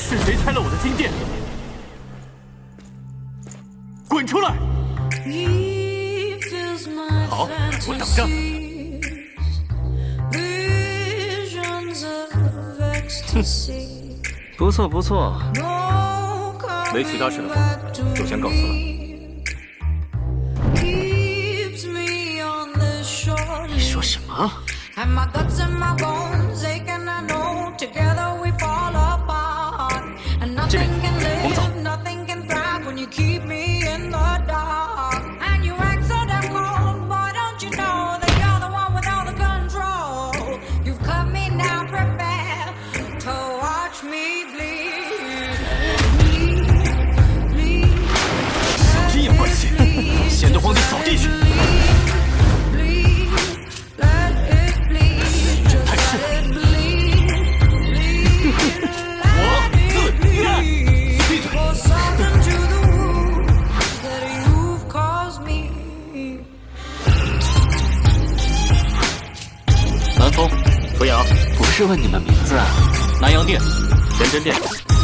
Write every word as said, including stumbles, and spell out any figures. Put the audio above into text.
是谁拆了我的金殿？滚出来！好，我等着。 哼，不错不错。没其他事的话，就先告辞了。 你说什么？ And my guts and my bones ache and I know together we fall apart. And nothing can live, nothing can thrive when you keep me in the dark. And you act so damn cold, boy, don't you know that you're the one with all the control? You've cut me down, prepare to watch me bleed. Bleed, bleed. 小心眼关系，先对皇帝扫地去。 南风，楚阳， 不是问你们名字啊？ 南阳殿，玄真殿。